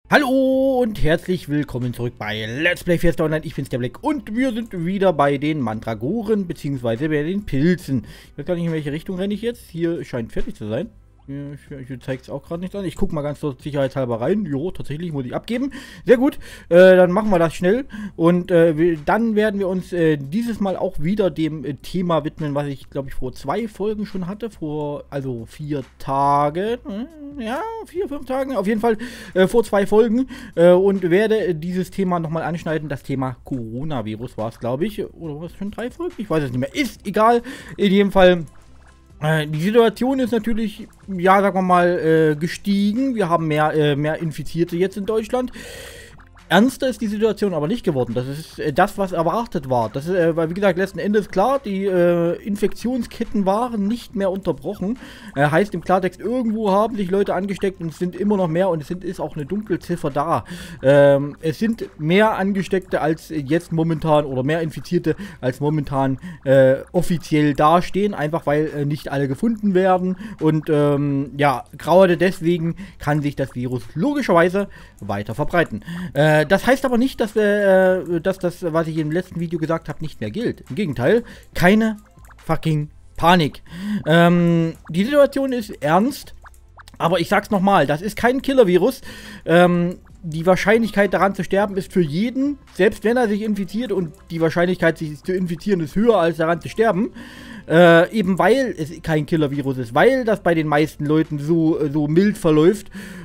Hallo und herzlich willkommen zurück bei Let's Play Fiesta Online. Ich bin's, der Black, und wir sind wieder bei den Mandragoren, beziehungsweise bei den Pilzen. Ich weiß gar nicht, in welche Richtung renne ich jetzt. Hier scheint fertig zu sein. Ich zeige es auch gerade nicht an. Ich gucke mal ganz kurz sicherheitshalber rein. Jo, tatsächlich muss ich abgeben. Sehr gut. Dann machen wir das schnell. Und dann werden wir uns dieses Mal auch wieder dem Thema widmen, was ich, glaube ich, vor 2 Folgen schon hatte. Also 4 Tage. Ja, 4, 5 Tagen. Auf jeden Fall vor 2 Folgen. Und werde dieses Thema nochmal anschneiden. Das Thema Coronavirus war es, glaube ich. Oder war es schon 3 Folgen? Ich weiß es nicht mehr. Ist egal. In jedem Fall. Die Situation ist natürlich, ja, sagen wir mal, gestiegen. Wir haben mehr Infizierte jetzt in Deutschland. Ernster ist die Situation aber nicht geworden. Das ist das, was erwartet war. Das ist, weil, wie gesagt, letzten Endes klar, die Infektionsketten waren nicht mehr unterbrochen. Heißt im Klartext, irgendwo haben sich Leute angesteckt und es sind immer noch mehr und ist auch eine Dunkelziffer da. Es sind mehr Angesteckte als jetzt momentan oder mehr Infizierte als momentan offiziell dastehen, einfach weil nicht alle gefunden werden und ja, gerade deswegen kann sich das Virus logischerweise weiter verbreiten. Das heißt aber nicht, dass das, was ich im letzten Video gesagt habe, nicht mehr gilt. Im Gegenteil, keine fucking Panik. Die Situation ist ernst, aber ich sag's nochmal, das ist kein Killer-Virus. Die Wahrscheinlichkeit daran zu sterben ist für jeden, selbst wenn er sich infiziert, und die Wahrscheinlichkeit, sich zu infizieren, ist höher als daran zu sterben. Eben weil es kein Killer-Virus ist, weil das bei den meisten Leuten so mild verläuft,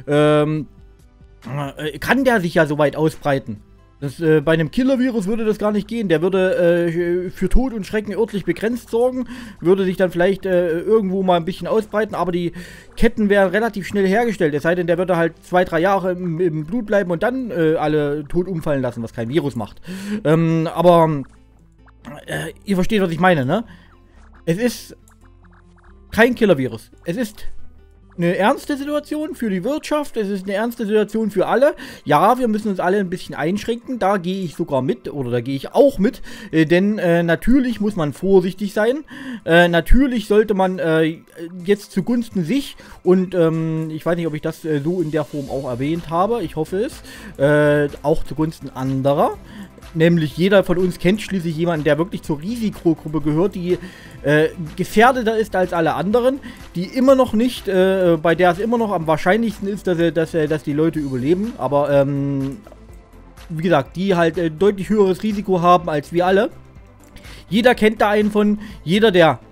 kann der sich ja so weit ausbreiten. Bei einem Killer-Virus würde das gar nicht gehen. Der würde für Tod und Schrecken örtlich begrenzt sorgen, würde sich dann vielleicht irgendwo mal ein bisschen ausbreiten, aber die Ketten wären relativ schnell hergestellt. Es sei denn, der würde halt 2, 3 Jahre im Blut bleiben und dann alle tot umfallen lassen, was kein Virus macht. Aber ihr versteht, was ich meine, ne? Es ist kein Killer-Virus. Es ist eine ernste Situation für die Wirtschaft, es ist eine ernste Situation für alle. Ja, wir müssen uns alle ein bisschen einschränken, da gehe ich sogar mit, oder da gehe ich auch mit, denn natürlich muss man vorsichtig sein. Natürlich sollte man jetzt zugunsten sich, und ich weiß nicht, ob ich das so in der Form auch erwähnt habe, ich hoffe es, auch zugunsten anderer. Nämlich jeder von uns kennt schließlich jemanden, der wirklich zur Risikogruppe gehört, die gefährdeter ist als alle anderen, die immer noch nicht, bei der es immer noch am wahrscheinlichsten ist, dass die Leute überleben. Aber wie gesagt, die halt deutlich höheres Risiko haben als wir alle. Jeder kennt da einen von, jeder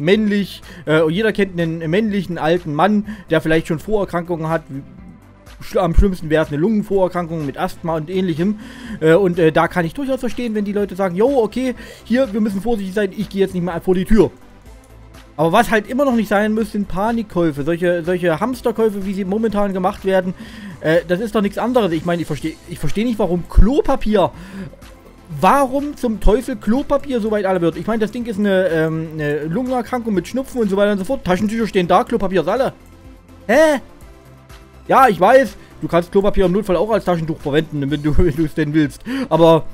jeder kennt einen männlichen alten Mann, der vielleicht schon Vorerkrankungen hat. Am schlimmsten wäre es eine Lungenvorerkrankung mit Asthma und ähnlichem. Und da kann ich durchaus verstehen, wenn die Leute sagen, jo, okay, hier, wir müssen vorsichtig sein, ich gehe jetzt nicht mehr vor die Tür. Aber was halt immer noch nicht sein muss, sind Panikkäufe. Solche Hamsterkäufe, wie sie momentan gemacht werden, das ist doch nichts anderes. Ich meine, ich verstehe nicht, warum Klopapier... Warum zum Teufel Klopapier so weit alle wird? Ich meine, das Ding ist eine Lungenerkrankung mit Schnupfen und so weiter und so fort. Taschentücher stehen da, Klopapier ist alle. Hä? Ja, ich weiß, du kannst Klopapier im Notfall auch als Taschentuch verwenden, wenn du es denn willst. Aber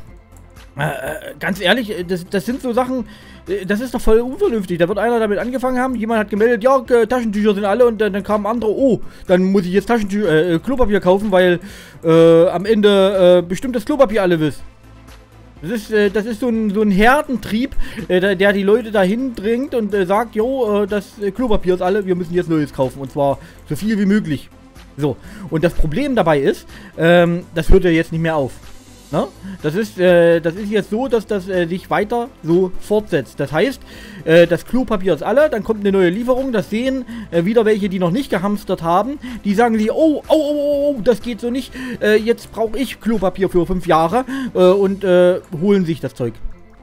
ganz ehrlich, das sind so Sachen, das ist doch voll unvernünftig. Da wird einer damit angefangen haben, jemand hat gemeldet, ja, Taschentücher sind alle, und dann kam ein anderer, oh, dann muss ich jetzt Klopapier kaufen, weil am Ende bestimmt das Klopapier alle ist. Das ist so ein Herdentrieb, der die Leute dahin dringt und sagt, jo, das Klopapier ist alle, wir müssen jetzt Neues kaufen, und zwar so viel wie möglich. So, und das Problem dabei ist, das hört ja jetzt nicht mehr auf. Ne? Das ist jetzt so, dass das sich weiter so fortsetzt. Das heißt, das Klopapier ist alle, dann kommt eine neue Lieferung, das sehen wieder welche, die noch nicht gehamstert haben. Die sagen sich, oh, das geht so nicht, jetzt brauche ich Klopapier für 5 Jahre und holen sich das Zeug.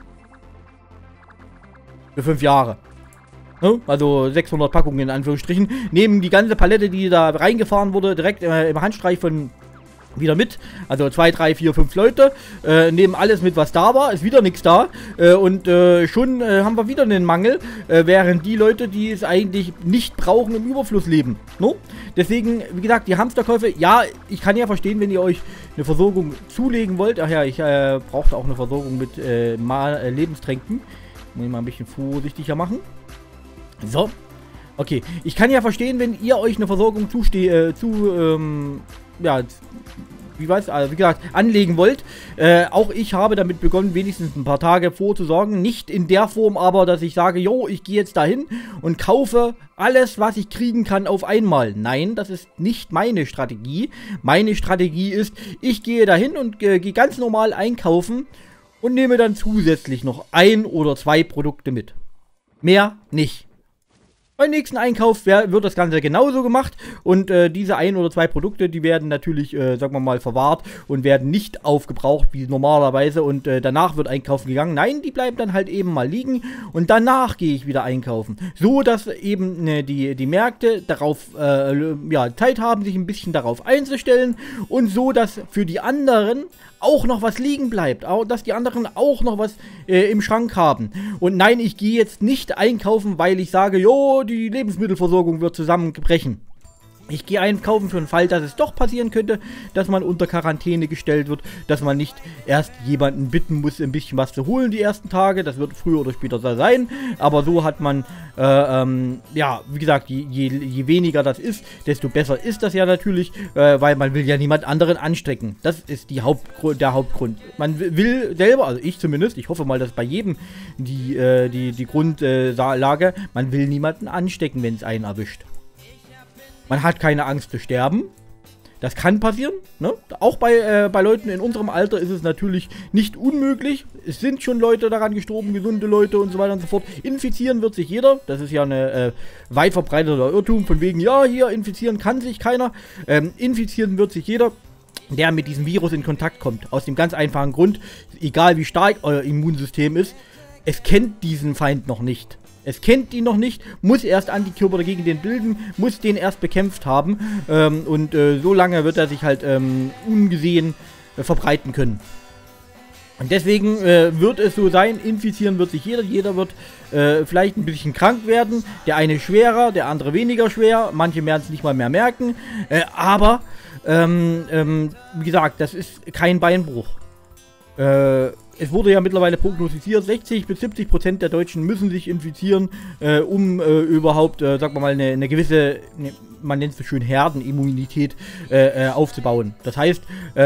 Für 5 Jahre. Also 600 Packungen in Anführungsstrichen, nehmen die ganze Palette, die da reingefahren wurde, direkt im Handstreich von wieder mit. Also 2, 3, 4, 5 Leute, nehmen alles mit, was da war, ist wieder nichts da, und schon haben wir wieder einen Mangel, während die Leute, die es eigentlich nicht brauchen, im Überfluss leben. No? Deswegen, wie gesagt, die Hamsterkäufe, ja, ich kann ja verstehen, wenn ihr euch eine Versorgung zulegen wollt. Ach ja, ich brauchte auch eine Versorgung mit Lebenstränken. Muss ich mal ein bisschen vorsichtiger machen. So, okay. Ich kann ja verstehen, wenn ihr euch eine Versorgung wie gesagt, anlegen wollt. Auch ich habe damit begonnen, wenigstens ein paar Tage vorzusorgen. Nicht in der Form aber, dass ich sage, jo, ich gehe jetzt dahin und kaufe alles, was ich kriegen kann, auf einmal. Nein, das ist nicht meine Strategie. Meine Strategie ist, ich gehe dahin und gehe ganz normal einkaufen und nehme dann zusätzlich noch 1 oder 2 Produkte mit. Mehr nicht. Beim nächsten Einkauf wird das Ganze genauso gemacht und diese 1 oder 2 Produkte, die werden natürlich, sagen wir mal, verwahrt und werden nicht aufgebraucht wie normalerweise und danach wird einkaufen gegangen. Nein, die bleiben dann halt eben mal liegen und danach gehe ich wieder einkaufen. So, dass eben die Märkte darauf, Zeit haben, sich ein bisschen darauf einzustellen und so, dass für die anderen auch noch was liegen bleibt, auch, dass die anderen auch noch was im Schrank haben. Und nein, ich gehe jetzt nicht einkaufen, weil ich sage, jo, die Lebensmittelversorgung wird zusammenbrechen. Ich gehe einkaufen für den Fall, dass es doch passieren könnte, dass man unter Quarantäne gestellt wird, dass man nicht erst jemanden bitten muss, ein bisschen was zu holen die ersten Tage. Das wird früher oder später so sein, aber so hat man, wie gesagt, je weniger das ist, desto besser ist das ja natürlich, weil man will ja niemand anderen anstecken. Das ist der Hauptgrund. Man will selber, also ich zumindest, ich hoffe mal, dass bei jedem die Grundlage, man will niemanden anstecken, wenn es einen erwischt. Man hat keine Angst zu sterben. Das kann passieren. Ne? Auch bei Leuten in unserem Alter ist es natürlich nicht unmöglich. Es sind schon Leute daran gestorben, gesunde Leute und so weiter und so fort. Infizieren wird sich jeder. Das ist ja ein weit verbreiteter Irrtum. Von wegen, ja, hier infizieren kann sich keiner. Infizieren wird sich jeder, der mit diesem Virus in Kontakt kommt. Aus dem ganz einfachen Grund, egal wie stark euer Immunsystem ist, es kennt diesen Feind noch nicht. Es kennt ihn noch nicht, muss erst Antikörper dagegen den bilden, muss den erst bekämpft haben so lange wird er sich halt ungesehen verbreiten können. Und deswegen wird es so sein, infizieren wird sich jeder wird vielleicht ein bisschen krank werden, der eine schwerer, der andere weniger schwer, manche werden es nicht mal mehr merken, aber wie gesagt, das ist kein Beinbruch. Es wurde ja mittlerweile prognostiziert, 60-70% der Deutschen müssen sich infizieren, um überhaupt, sagen wir mal, eine gewisse, man nennt es so schön Herdenimmunität aufzubauen. Das heißt,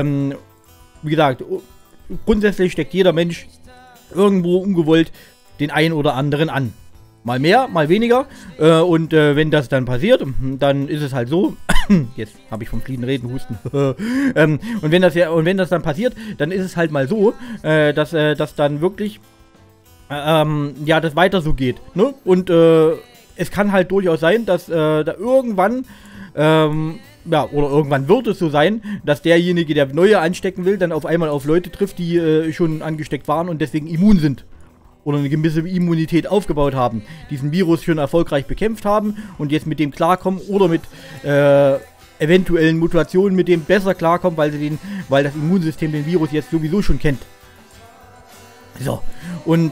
wie gesagt, grundsätzlich steckt jeder Mensch irgendwo ungewollt den einen oder anderen an. Mal mehr, mal weniger. Wenn das dann passiert, dann ist es halt so. Jetzt habe ich vom Fliehen reden, Husten. Und wenn das dann passiert, dann ist es halt mal so, dass dann wirklich das weiter so geht. Ne? Und es kann halt durchaus sein, dass da irgendwann oder irgendwann wird es so sein, dass derjenige, der Neue anstecken will, dann auf einmal auf Leute trifft, die schon angesteckt waren und deswegen immun sind. Oder eine gewisse Immunität aufgebaut haben, diesen Virus schon erfolgreich bekämpft haben und jetzt mit dem klarkommen oder mit eventuellen Mutationen mit dem besser klarkommen, weil das Immunsystem den Virus jetzt sowieso schon kennt. So, und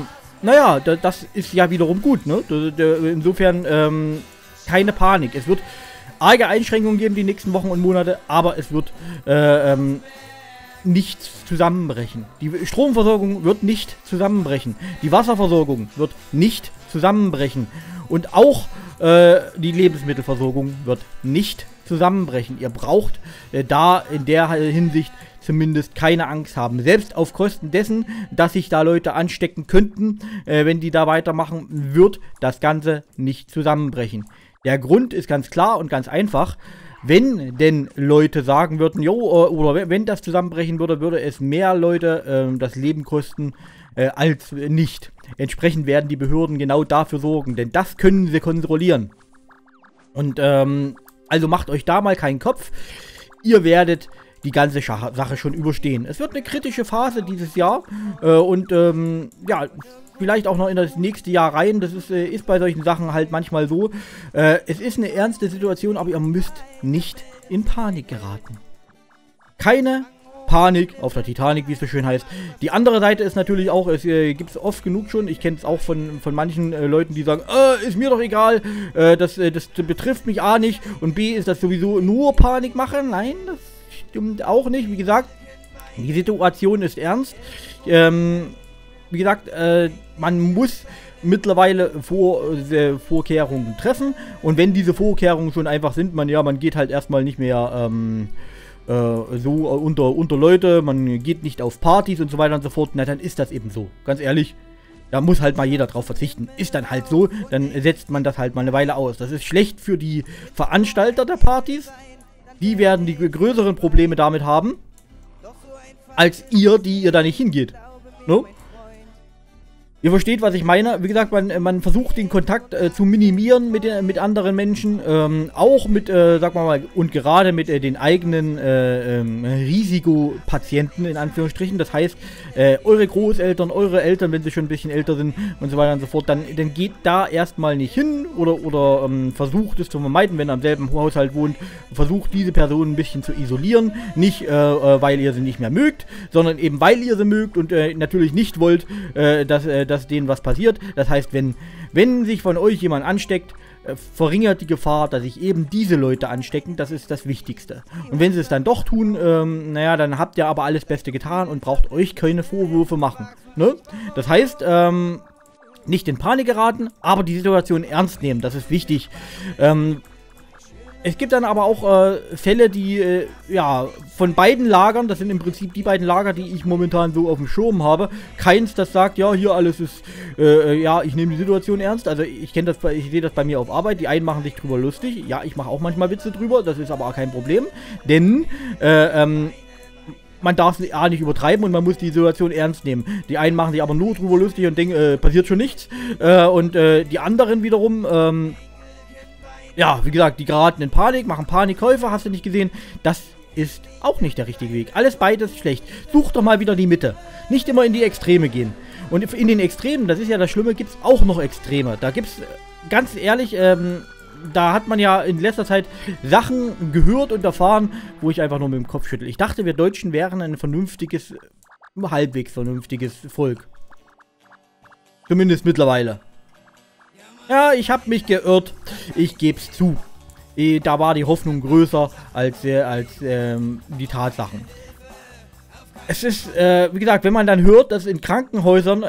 das ist ja wiederum gut, ne? Insofern keine Panik. Es wird arge Einschränkungen geben die nächsten Wochen und Monate, aber es wird nichts zusammenbrechen. Die Stromversorgung wird nicht zusammenbrechen. Die Wasserversorgung wird nicht zusammenbrechen. Und auch die Lebensmittelversorgung wird nicht zusammenbrechen. Ihr braucht da in der Hinsicht zumindest keine Angst haben. Selbst auf Kosten dessen, dass sich da Leute anstecken könnten, wenn die da weitermachen, wird das Ganze nicht zusammenbrechen. Der Grund ist ganz klar und ganz einfach. Wenn denn Leute sagen würden, oder wenn das zusammenbrechen würde, würde es mehr Leute das Leben kosten als nicht. Entsprechend werden die Behörden genau dafür sorgen, denn das können sie kontrollieren. Und also macht euch da mal keinen Kopf. Ihr werdet die ganze Sache schon überstehen. Es wird eine kritische Phase dieses Jahr vielleicht auch noch in das nächste Jahr rein. Das ist bei solchen Sachen halt manchmal so. Es ist eine ernste Situation, aber ihr müsst nicht in Panik geraten. Keine Panik auf der Titanic, wie es so schön heißt. Die andere Seite ist natürlich auch, es gibt es oft genug schon, ich kenne es auch von manchen Leuten, die sagen, ist mir doch egal, das betrifft mich A nicht und B ist das sowieso nur Panikmache. Nein, das stimmt auch nicht. Wie gesagt, die Situation ist ernst. Wie gesagt, man muss mittlerweile Vorkehrungen treffen und wenn diese Vorkehrungen schon einfach sind, man geht halt erstmal nicht mehr so unter Leute, man geht nicht auf Partys und so weiter und so fort, na dann ist das eben so. Ganz ehrlich, da muss halt mal jeder drauf verzichten. Ist dann halt so, dann setzt man das halt mal eine Weile aus. Das ist schlecht für die Veranstalter der Partys. Die werden die größeren Probleme damit haben, als ihr, die ihr da nicht hingeht. No? Ihr versteht, was ich meine. Wie gesagt, man versucht den Kontakt zu minimieren mit anderen Menschen. Auch mit, sag mal, und gerade mit den eigenen Risikopatienten, in Anführungsstrichen. Das heißt, eure Großeltern, eure Eltern, wenn sie schon ein bisschen älter sind und so weiter und so fort, dann geht da erstmal nicht hin oder versucht es zu vermeiden, wenn ihr am selben Haushalt wohnt. Versucht diese Person ein bisschen zu isolieren. Nicht, weil ihr sie nicht mehr mögt, sondern eben, weil ihr sie mögt und natürlich nicht wollt, dass denen was passiert. Das heißt, wenn sich von euch jemand ansteckt, verringert die Gefahr, dass sich eben diese Leute anstecken. Das ist das Wichtigste. Und wenn sie es dann doch tun, naja, dann habt ihr aber alles Beste getan und braucht euch keine Vorwürfe machen. Ne? Das heißt, nicht in Panik geraten, aber die Situation ernst nehmen. Das ist wichtig. Es gibt dann aber auch Fälle, die, ja, von beiden Lagern, das sind im Prinzip die beiden Lager, die ich momentan so auf dem Schirm habe, keins, das sagt, ja, hier alles ist, ja, ich nehme die Situation ernst. Also ich sehe das bei mir auf Arbeit, die einen machen sich drüber lustig, ja, ich mache auch manchmal Witze drüber, das ist aber auch kein Problem, denn, man darf es nicht übertreiben und man muss die Situation ernst nehmen. Die einen machen sich aber nur drüber lustig und denken, passiert schon nichts, und die anderen wiederum, ja, wie gesagt, die geraten in Panik, machen Panikkäufe, hast du nicht gesehen. Das ist auch nicht der richtige Weg. Alles beides schlecht. Such doch mal wieder die Mitte. Nicht immer in die Extreme gehen. Und in den Extremen, das ist ja das Schlimme, gibt es auch noch Extreme. Da gibt es, ganz ehrlich, da hat man ja in letzter Zeit Sachen gehört und erfahren, wo ich einfach nur mit dem Kopf schüttel. Ich dachte, wir Deutschen wären ein vernünftiges, halbwegs vernünftiges Volk. Zumindest mittlerweile. Ja, ich habe mich geirrt. Ich geb's zu. Da war die Hoffnung größer als die Tatsachen. Es ist, wie gesagt, wenn man dann hört, dass in Krankenhäusern,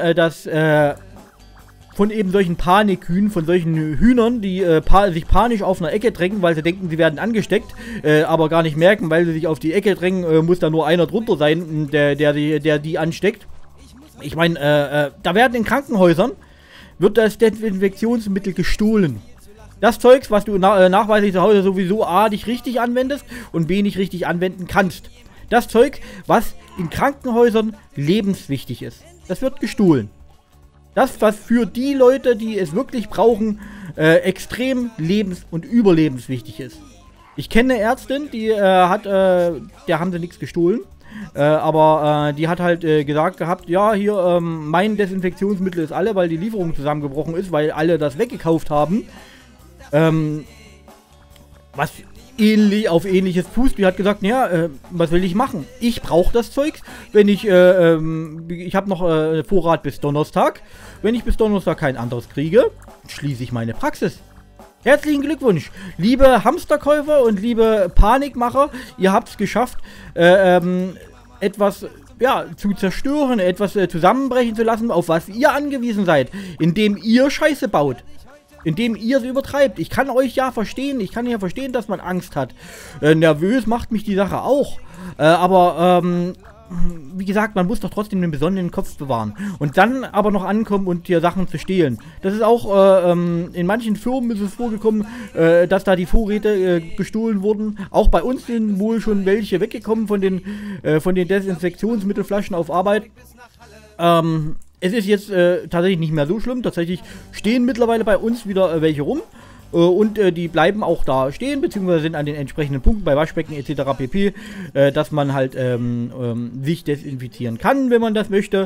von eben solchen Panikhühnen, von solchen Hühnern, die sich panisch auf einer Ecke drängen, weil sie denken, sie werden angesteckt, aber gar nicht merken, weil sie sich auf die Ecke drängen, muss da nur einer drunter sein, der die ansteckt. Ich meine, da werden in Krankenhäusern wird das Desinfektionsmittel gestohlen. Das Zeugs, was du nachweislich zu Hause sowieso A, nicht richtig anwendest und B, nicht richtig anwenden kannst. Das Zeug, was in Krankenhäusern lebenswichtig ist. Das wird gestohlen. Das, was für die Leute, die es wirklich brauchen, extrem lebens- und überlebenswichtig ist. Ich kenne eine Ärztin, der haben sie nichts gestohlen. Aber die hat halt gesagt gehabt, ja, hier, mein Desinfektionsmittel ist alle, weil die Lieferung zusammengebrochen ist, weil alle das weggekauft haben. Was auf ähnliches fußt. Die hat gesagt, ja, was will ich machen? Ich brauche das Zeugs, wenn ich habe noch Vorrat bis Donnerstag. Wenn ich bis Donnerstag kein anderes kriege, schließe ich meine Praxis. Herzlichen Glückwunsch, liebe Hamsterkäufer und liebe Panikmacher, ihr habt es geschafft, etwas, ja, zu zerstören, etwas zusammenbrechen zu lassen, auf was ihr angewiesen seid, indem ihr Scheiße baut, indem ihr es übertreibt. Ich kann euch ja verstehen, dass man Angst hat. Nervös macht mich die Sache auch, aber wie gesagt, man muss doch trotzdem den besonderen Kopf bewahren. Und dann aber noch ankommen und dir Sachen zu stehlen. Das ist auch, in manchen Firmen ist es vorgekommen, dass da die Vorräte gestohlen wurden. Auch bei uns sind wohl schon welche weggekommen von den Desinfektionsmittelflaschen auf Arbeit. Es ist jetzt tatsächlich nicht mehr so schlimm. Tatsächlich stehen mittlerweile bei uns wieder welche rum. Und die bleiben auch da stehen, beziehungsweise sind an den entsprechenden Punkten bei Waschbecken etc. pp., dass man halt sich desinfizieren kann, wenn man das möchte.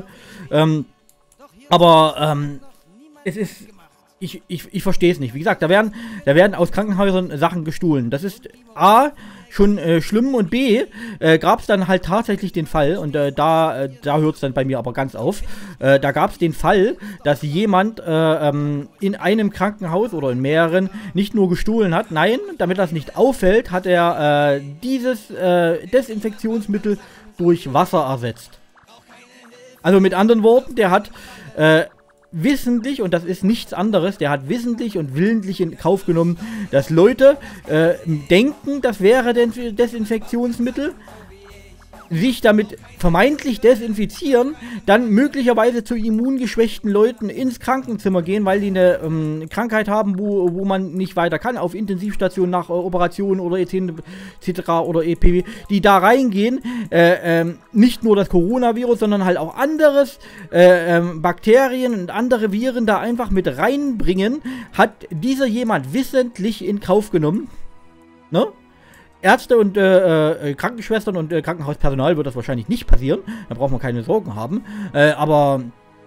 Aber es ist, ich verstehe es nicht. Wie gesagt, da werden aus Krankenhäusern Sachen gestohlen. Das ist A, schon schlimm, und B, gab es dann halt tatsächlich den Fall, und da hört es dann bei mir aber ganz auf, da gab es den Fall, dass jemand in einem Krankenhaus oder in mehreren nicht nur gestohlen hat, nein, damit das nicht auffällt, hat er dieses Desinfektionsmittel durch Wasser ersetzt. Also mit anderen Worten, der hat wissentlich, und das ist nichts anderes, der hat wissentlich und willentlich in Kauf genommen, dass Leute denken, das wäre Desinfektionsmittel, sich damit vermeintlich desinfizieren, dann möglicherweise zu immungeschwächten Leuten ins Krankenzimmer gehen, weil die eine Krankheit haben, wo man nicht weiter kann, auf Intensivstationen nach Operationen oder etc. oder EPW, die da reingehen, nicht nur das Coronavirus, sondern halt auch anderes, Bakterien und andere Viren da einfach mit reinbringen, hat dieser jemand wissentlich in Kauf genommen, ne? Ärzte und Krankenschwestern und Krankenhauspersonal wird das wahrscheinlich nicht passieren. Da braucht man keine Sorgen haben. Aber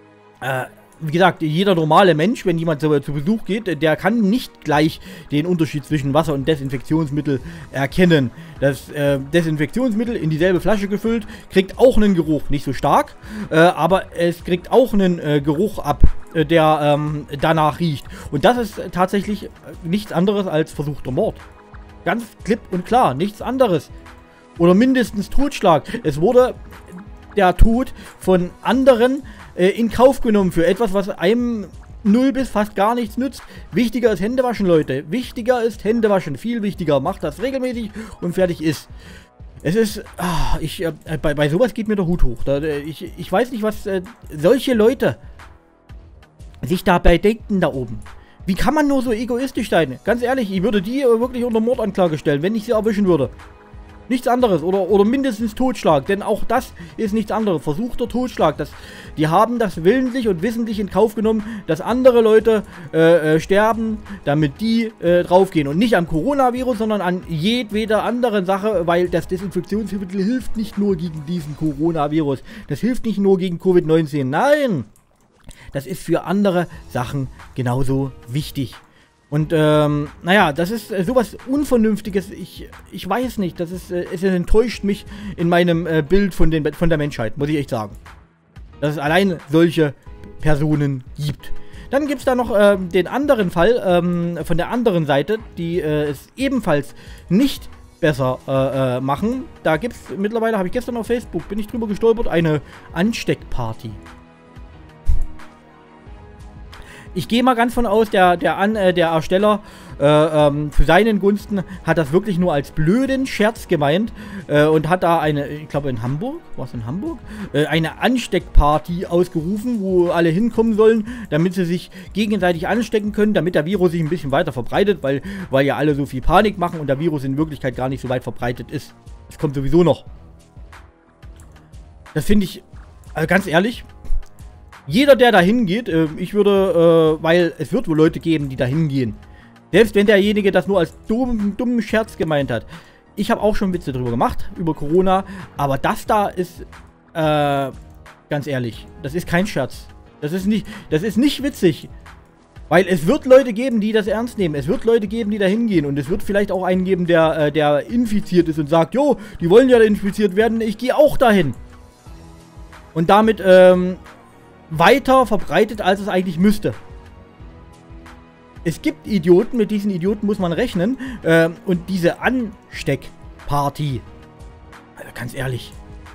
wie gesagt, jeder normale Mensch, wenn jemand zu Besuch geht, der kann nicht gleich den Unterschied zwischen Wasser- und Desinfektionsmittel erkennen. Das Desinfektionsmittel in dieselbe Flasche gefüllt, kriegt auch einen Geruch. Nicht so stark, aber es kriegt auch einen Geruch ab, der danach riecht. Und das ist tatsächlich nichts anderes als versuchter Mord. Ganz klipp und klar, nichts anderes. Oder mindestens Totschlag. Es wurde der Tod von anderen in Kauf genommen für etwas, was einem null bis fast gar nichts nützt. Wichtiger ist Händewaschen, Leute. Wichtiger ist Händewaschen. Viel wichtiger. Macht das regelmäßig und fertig ist. Es ist... bei sowas geht mir der Hut hoch. Ich weiß nicht, was solche Leute sich dabei denken da oben. Wie kann man nur so egoistisch sein? Ganz ehrlich, ich würde die wirklich unter Mordanklage stellen, wenn ich sie erwischen würde. Nichts anderes. Oder mindestens Totschlag. Denn auch das ist nichts anderes. Versuchter Totschlag. Die haben das willentlich und wissentlich in Kauf genommen, dass andere Leute sterben, damit die draufgehen. Und nicht am Coronavirus, sondern an jedweder anderen Sache, weil das Desinfektionsmittel hilft nicht nur gegen diesen Coronavirus. Das hilft nicht nur gegen Covid-19. Nein! Das ist für andere Sachen genauso wichtig. Und, naja, das ist sowas Unvernünftiges. Ich weiß nicht, es enttäuscht mich in meinem Bild von der Menschheit, muss ich echt sagen. Dass es allein solche Personen gibt. Dann gibt es da noch den anderen Fall von der anderen Seite, die es ebenfalls nicht besser machen. Da gibt es mittlerweile, habe ich gestern auf Facebook, bin ich drüber gestolpert, eine Ansteckparty. Ich gehe mal ganz von aus, der Ersteller zu seinen Gunsten hat das wirklich nur als blöden Scherz gemeint und hat da ich glaube in Hamburg, war es in Hamburg, eine Ansteckparty ausgerufen, wo alle hinkommen sollen, damit sie sich gegenseitig anstecken können, damit der Virus sich ein bisschen weiter verbreitet, weil ja alle so viel Panik machen und der Virus in Wirklichkeit gar nicht so weit verbreitet ist. Es kommt sowieso noch. Das finde ich, ganz ehrlich... Jeder, der da hingeht, ich würde, weil es wird wohl Leute geben, die da hingehen. Selbst wenn derjenige das nur als dummen Scherz gemeint hat. Ich habe auch schon Witze drüber gemacht, über Corona. Aber das da ist, ganz ehrlich, das ist kein Scherz. Das ist nicht witzig. Weil es wird Leute geben, die das ernst nehmen. Es wird Leute geben, die da hingehen. Und es wird vielleicht auch einen geben, der infiziert ist und sagt, jo, die wollen ja infiziert werden, ich gehe auch dahin. Und damit, weiter verbreitet, als es eigentlich müsste. Es gibt Idioten, mit diesen Idioten muss man rechnen. Und diese Ansteckparty, also ganz ehrlich,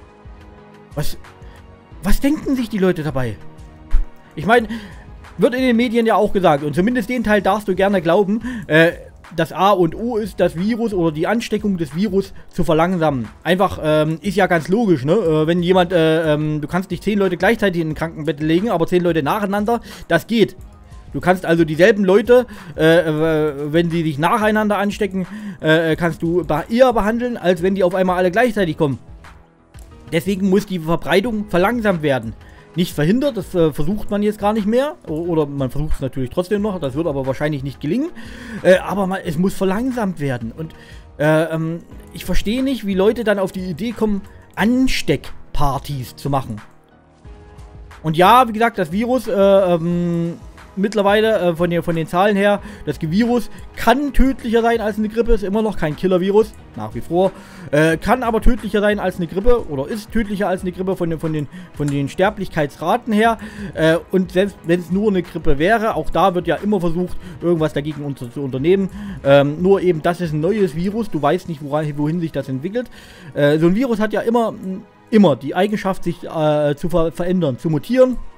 was denken sich die Leute dabei? Ich meine, wird in den Medien ja auch gesagt, und zumindest den Teil darfst du gerne glauben, das A und O ist, das Virus oder die Ansteckung des Virus zu verlangsamen. Einfach, ist ja ganz logisch, ne? Wenn jemand, du kannst nicht 10 Leute gleichzeitig in ein Krankenbett legen, aber 10 Leute nacheinander, das geht. Du kannst also dieselben Leute, wenn sie sich nacheinander anstecken, kannst du eher behandeln, als wenn die auf einmal alle gleichzeitig kommen. Deswegen muss die Verbreitung verlangsamt werden. Nicht verhindert, das versucht man jetzt gar nicht mehr. Oder man versucht es natürlich trotzdem noch, das wird aber wahrscheinlich nicht gelingen. Aber es muss verlangsamt werden. Und ich verstehe nicht, wie Leute dann auf die Idee kommen, Ansteckpartys zu machen. Und ja, wie gesagt, das Virus, mittlerweile von den Zahlen her, das Virus kann tödlicher sein als eine Grippe, ist immer noch kein Killer-Virus, nach wie vor, kann aber tödlicher sein als eine Grippe oder ist tödlicher als eine Grippe von den Sterblichkeitsraten her, und selbst wenn es nur eine Grippe wäre, auch da wird ja immer versucht, irgendwas dagegen zu unternehmen, nur eben, das ist ein neues Virus, du weißt nicht, wohin sich das entwickelt. So ein Virus hat ja immer die Eigenschaft, sich zu verändern, zu mutieren.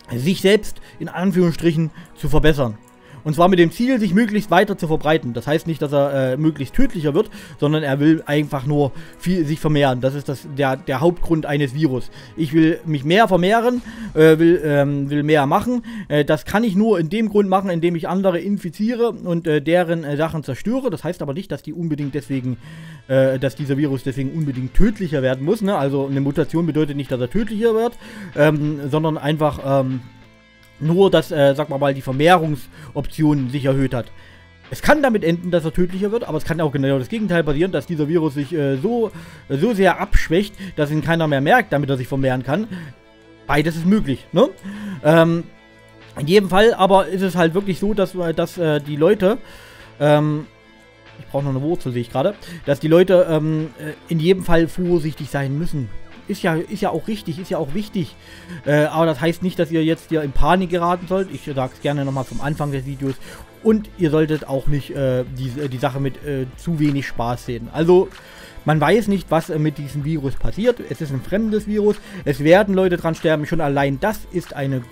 sich selbst in Anführungsstrichen zu verbessern. Und zwar mit dem Ziel, sich möglichst weiter zu verbreiten. Das heißt nicht, dass er möglichst tödlicher wird, sondern er will einfach nur sich vermehren. Das ist der Hauptgrund eines Virus. Ich will mich mehr vermehren, will mehr machen. Das kann ich nur in dem Grund machen, indem ich andere infiziere und deren Sachen zerstöre. Das heißt aber nicht, dass dass dieser Virus deswegen unbedingt tödlicher werden muss. Ne? Also eine Mutation bedeutet nicht, dass er tödlicher wird, sondern einfach nur, dass, sag mal, die Vermehrungsoption sich erhöht hat. Es kann damit enden, dass er tödlicher wird, aber es kann auch genau das Gegenteil passieren, dass dieser Virus sich so sehr abschwächt, dass ihn keiner mehr merkt, damit er sich vermehren kann. Beides ist möglich, ne? In jedem Fall aber ist es halt wirklich so, dass die Leute, ich brauche noch eine Wurzel, sehe ich gerade, dass die Leute in jedem Fall vorsichtig sein müssen. Ist ja auch richtig, ist ja auch wichtig. Aber das heißt nicht, dass ihr jetzt hier in Panik geraten sollt. Ich sage es gerne nochmal vom Anfang des Videos. Und ihr solltet auch nicht die Sache mit zu wenig Spaß sehen. Also, man weiß nicht, was mit diesem Virus passiert. Es ist ein fremdes Virus. Es werden Leute dran sterben. Schon allein das ist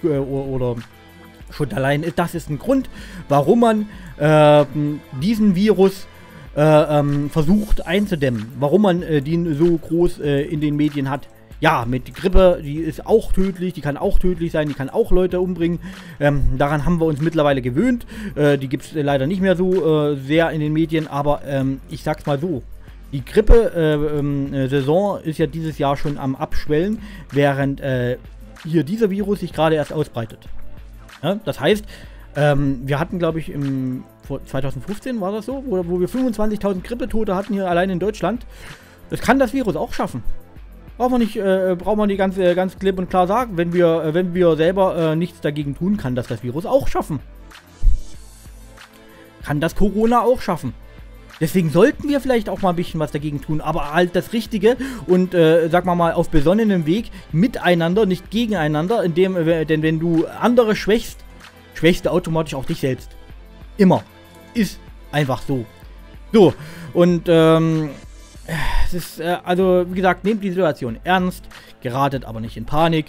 das ist ein Grund, warum man diesen Virus versucht einzudämmen. Warum man den so groß in den Medien hat. Ja, mit Grippe, die ist auch tödlich, die kann auch tödlich sein, die kann auch Leute umbringen. Daran haben wir uns mittlerweile gewöhnt. Die gibt es leider nicht mehr so sehr in den Medien, aber ich sag's mal so. Die Grippe-Saison ist ja dieses Jahr schon am Abschwellen, während hier dieser Virus sich gerade erst ausbreitet. Ja, das heißt, wir hatten, glaube ich, 2015 war das so, wo wir 25.000 Grippetote hatten hier allein in Deutschland. Das kann das Virus auch schaffen. Braucht man nicht ganz klipp und klar sagen. Wenn wir selber nichts dagegen tun, kann das Virus auch schaffen. Kann das Corona auch schaffen. Deswegen sollten wir vielleicht auch mal ein bisschen was dagegen tun, aber halt das Richtige und, sag mal, auf besonnenem Weg miteinander, nicht gegeneinander, denn wenn du andere schwächst du automatisch auch dich selbst. Immer. Ist einfach so. So, und es ist, also wie gesagt, nehmt die Situation ernst, geratet aber nicht in Panik.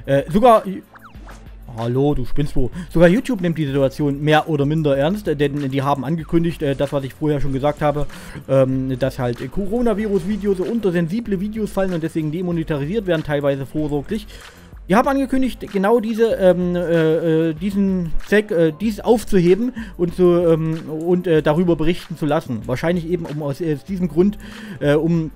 Hallo, du spinnst wo? Sogar YouTube nimmt die Situation mehr oder minder ernst, denn die haben angekündigt, das was ich vorher schon gesagt habe, dass halt Coronavirus-Videos unter sensible Videos fallen und deswegen demonetarisiert werden, teilweise vorsorglich. Die haben angekündigt, genau dies aufzuheben und darüber berichten zu lassen. Wahrscheinlich eben aus diesem Grund, um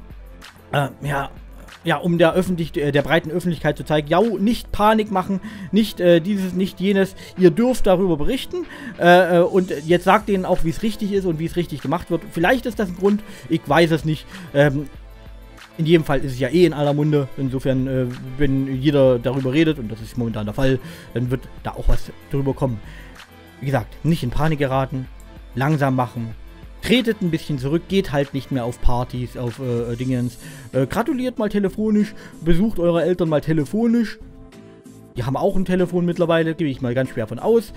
der breiten Öffentlichkeit zu zeigen, ja, nicht Panik machen, nicht dieses, nicht jenes, ihr dürft darüber berichten und jetzt sagt denen auch, wie es richtig ist und wie es richtig gemacht wird. Vielleicht ist das ein Grund, ich weiß es nicht. In jedem Fall ist es ja in aller Munde. Insofern, wenn jeder darüber redet, und das ist momentan der Fall, dann wird da auch was drüber kommen. Wie gesagt, nicht in Panik geraten, langsam machen, tretet ein bisschen zurück, geht halt nicht mehr auf Partys, auf Dingens. Gratuliert mal telefonisch, besucht eure Eltern mal telefonisch. Die haben auch ein Telefon mittlerweile, gehe ich mal ganz schwer von aus.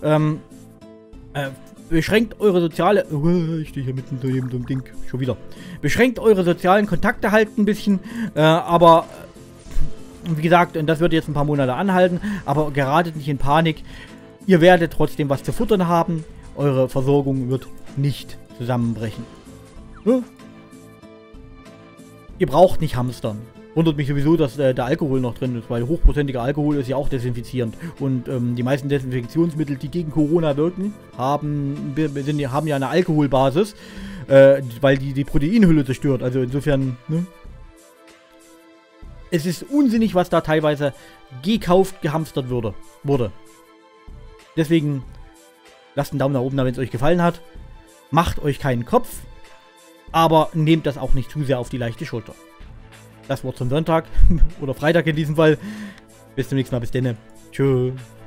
Beschränkt eure soziale... ich stehe hier mitten neben so einem Ding. Schon wieder. Beschränkt eure sozialen Kontakte halt ein bisschen. Aber, wie gesagt, und das wird jetzt ein paar Monate anhalten. Aber geratet nicht in Panik. Ihr werdet trotzdem was zu futtern haben. Eure Versorgung wird nicht zusammenbrechen. Hm? Ihr braucht nicht hamstern. Wundert mich sowieso, dass der Alkohol noch drin ist, weil hochprozentiger Alkohol ist ja auch desinfizierend. Und die meisten Desinfektionsmittel, die gegen Corona wirken, haben ja eine Alkoholbasis, weil die Proteinhülle zerstört. Also insofern, ne? Es ist unsinnig, was da teilweise gehamstert wurde. Deswegen lasst einen Daumen nach oben da, wenn es euch gefallen hat. Macht euch keinen Kopf, aber nehmt das auch nicht zu sehr auf die leichte Schulter. Das Wort zum Sonntag oder Freitag in diesem Fall. Bis zum nächsten Mal. Bis dann. Tschö.